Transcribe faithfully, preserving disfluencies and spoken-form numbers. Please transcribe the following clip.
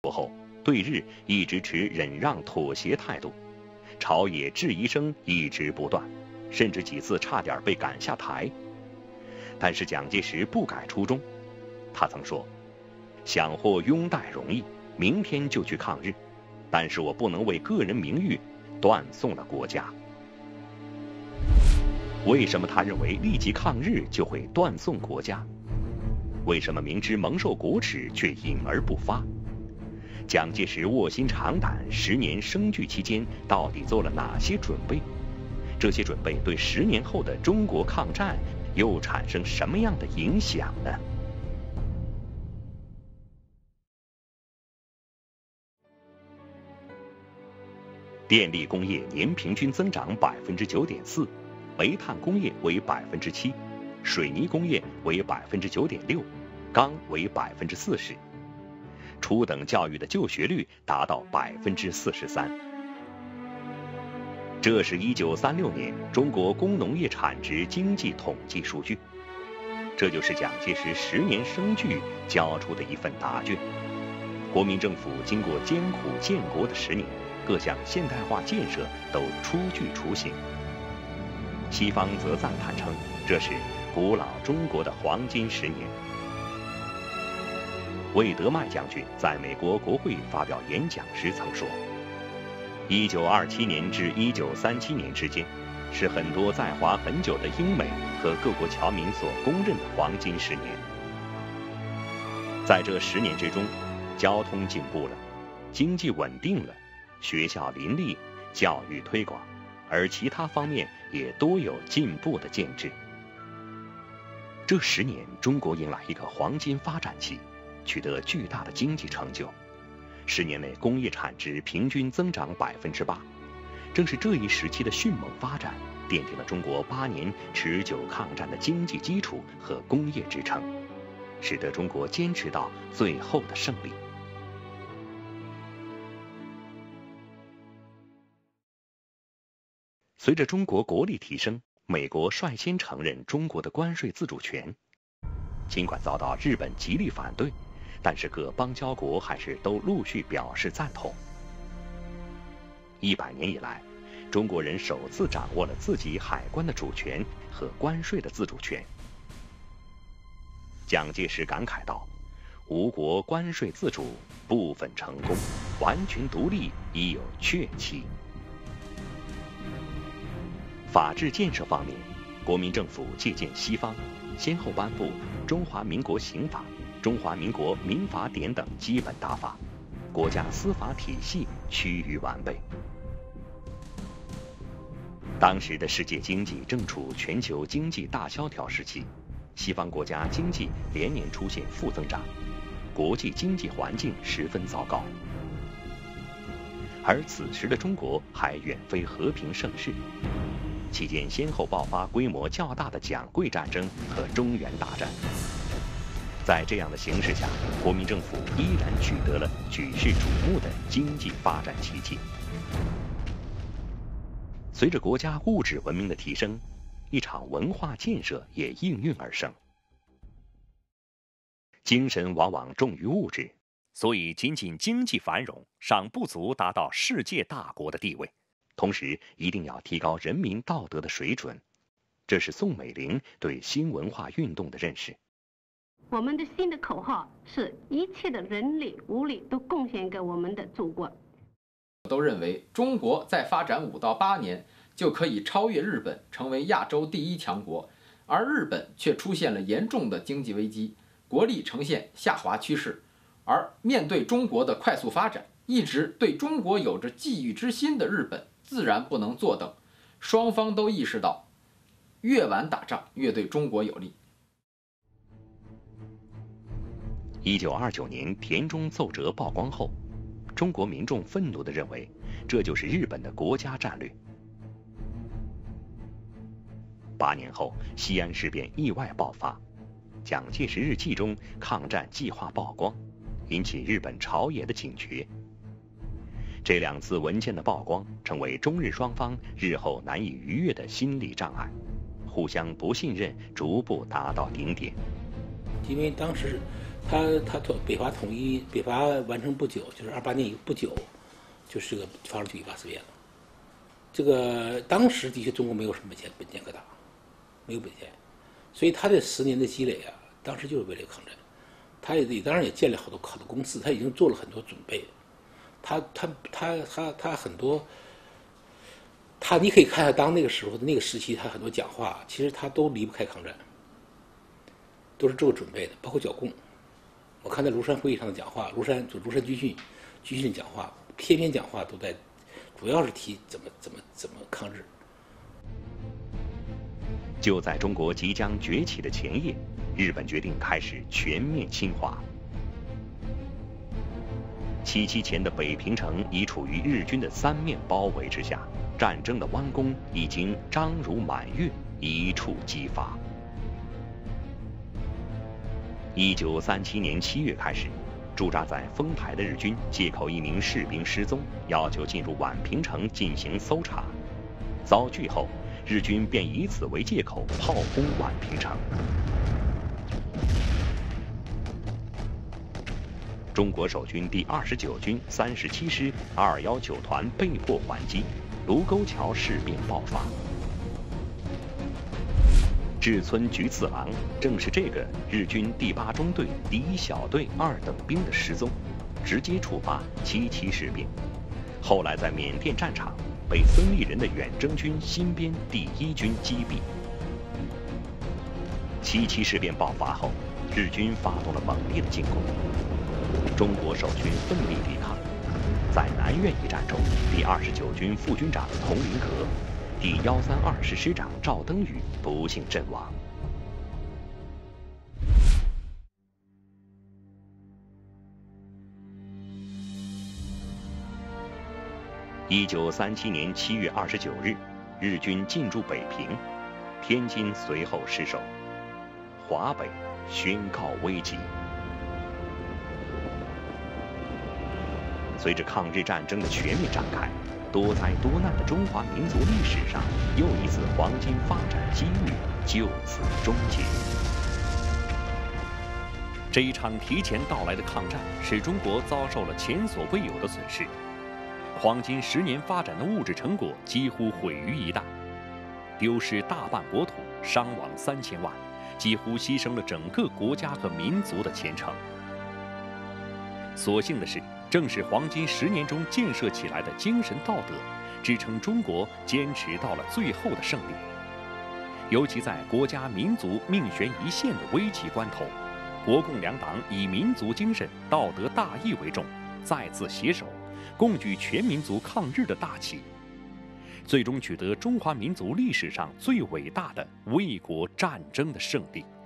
后，对日一直持忍让妥协态度，朝野质疑声一直不断，甚至几次差点被赶下台。但是蒋介石不改初衷，他曾说：“想获拥戴容易，明天就去抗日，但是我不能为个人名誉断送了国家。”为什么他认为立即抗日就会断送国家？为什么明知蒙受国耻却隐而不发？蒋介石卧薪尝胆十年生聚期间到底做了哪些准备？这些准备对十年后的中国抗战又产生什么样的影响呢？电力工业年平均增长百分之九点四，煤炭工业为百分之七，水泥工业为百分之九点六，钢为百分之四十。初等教育的就学率达到百分之四十三。这是一九三六年中国工农业产值经济统计数据，这就是蒋介石十年生聚交出的一份答卷。国民政府经过艰苦建国的十年，各项现代化建设都初具雏形。西方则赞叹称，这是古老中国的黄金十年。魏德迈将军在美国国会发表演讲时曾说：“一九二七年至一九三七年之间，是很多在华很久的英美和各国侨民所公认的黄金十年。在这十年之中，交通进步了，经济稳定了，学校林立，教育推广，而其他方面也多有进步的建制。这十年，中国迎来一个黄金发展期，取得巨大的经济成就。十年内工业产值平均增长百分之八，正是这一时期的迅猛发展，奠定了中国八年持久抗战的经济基础和工业支撑，使得中国坚持到最后的胜利。随着中国国力提升，美国率先承认中国的关税自主权，尽管遭到日本极力反对，但是各邦交国还是都陆续表示赞同。一百年以来，中国人首次掌握了自己海关的主权和关税的自主权。蒋介石感慨道：“吴国关税自主，部分成功，完全独立已有确期。”法治建设方面，国民政府借鉴西方，先后颁布《中华民国刑法》《中华民国民法典》等基本大法，国家司法体系趋于完备。当时的世界经济正处全球经济大萧条时期，西方国家经济连年出现负增长，国际经济环境十分糟糕。而此时的中国还远非和平盛世，期间先后爆发规模较大的蒋桂战争和中原大战。在这样的形势下，国民政府依然取得了举世瞩目的经济发展奇迹。随着国家物质文明的提升，一场文化建设也应运而生。精神往往重于物质，所以仅仅经济繁荣尚不足达到世界大国的地位。同时，一定要提高人民道德的水准，这是宋美龄对新文化运动的认识。 我们的新的口号是一切的人力物力都贡献给我们的祖国。 都认为中国再发展五到八年就可以超越日本，成为亚洲第一强国，而日本却出现了严重的经济危机，国力呈现下滑趋势。而面对中国的快速发展，一直对中国有着觊觎之心的日本自然不能坐等，双方都意识到，越晚打仗越对中国有利。 一九二九年田中奏折曝光后，中国民众愤怒地认为，这就是日本的国家战略。八年后，西安事变意外爆发，蒋介石日记中抗战计划曝光，引起日本朝野的警觉。这两次文件的曝光，成为中日双方日后难以逾越的心理障碍，互相不信任逐步达到顶点。 因为当时他他统北伐统一，北伐完成不久，就是二八年以不久，就是个发生九一八事变了。这个当时的确中国没有什么本钱本钱可打，没有本钱，所以他这十年的积累啊，当时就是为了抗战。他也当然也建立好多好多公司，他已经做了很多准备。他他他他他很多，他你可以看他当那个时候的那个时期，他很多讲话，其实他都离不开抗战，都是做准备的，包括剿共。我看在庐山会议上的讲话，庐山就庐山军训军训讲话，篇篇讲话都在，主要是提怎么怎么怎么抗日。 就在中国即将崛起的前夜，日本决定开始全面侵华。七七前的北平城已处于日军的三面包围之下，战争的弯弓已经张如满月，一触即发。一九三七年七月开始，驻扎在丰台的日军借口一名士兵失踪，要求进入宛平城进行搜查。遭拒后，日军便以此为借口炮轰宛平城。中国守军第二十九军三十七师二一九团被迫还击，卢沟桥事变爆发。志村菊次郎正是这个日军第八中队第一小队二等兵的失踪，直接触发七七事变。后来在缅甸战场被孙立人的远征军新编第一军击毙。七七事变爆发后，日军发动了猛烈的进攻，中国守军奋力抵抗。在南苑一战中，第二十九军副军长佟麟阁、第一三二师师长赵登禹不幸阵亡。一九三七年七月二十九日，日军进驻北平，天津随后失守，华北宣告危急。随着抗日战争的全面展开，多灾多难的中华民族历史上又一次黄金发展机遇就此终结。这一场提前到来的抗战，使中国遭受了前所未有的损失。黄金十年发展的物质成果几乎毁于一旦，丢失大半国土，伤亡三千万，几乎牺牲了整个国家和民族的前程。所幸的是，正是黄金十年中建设起来的精神道德，支撑中国坚持到了最后的胜利。尤其在国家民族命悬一线的危急关头，国共两党以民族精神、道德大义为重，再次携手，共举全民族抗日的大旗，最终取得中华民族历史上最伟大的卫国战争的胜利。